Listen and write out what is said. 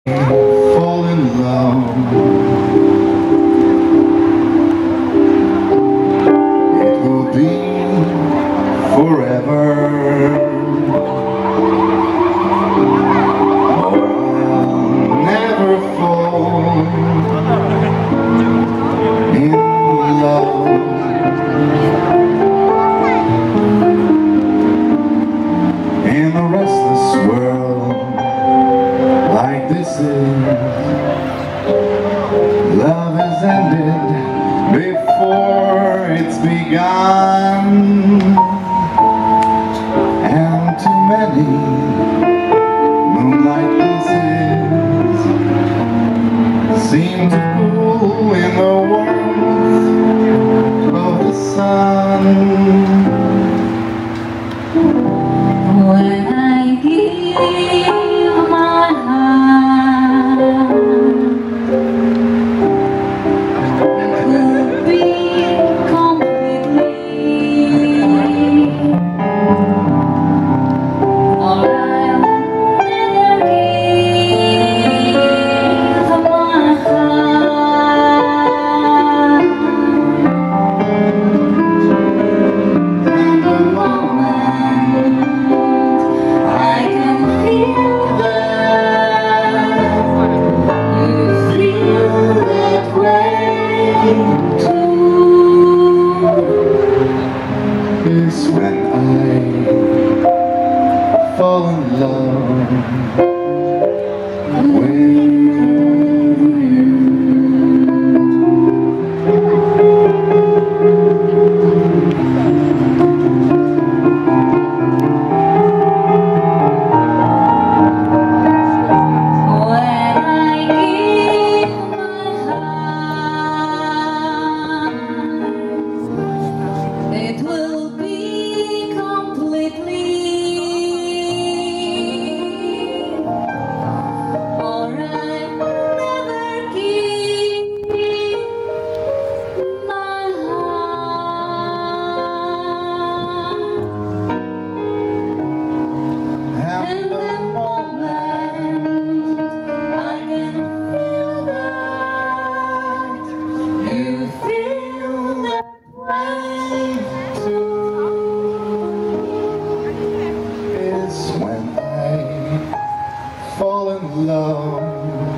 fall in love. It will be forever, or I'll never fall in love. In a restless world like this is, love has ended before it's begun, and too many moonlight kisses seem to cool in the warmth of the sun. When I give my heart, it will be completely, or I'll never give my heart. And the moment I can feel that you feel that way too, Is when I fall in love with you. when I give my heart, it will be completely, or I never give my heart. And And the moment I can feel that you feel that way too, is when I fall in love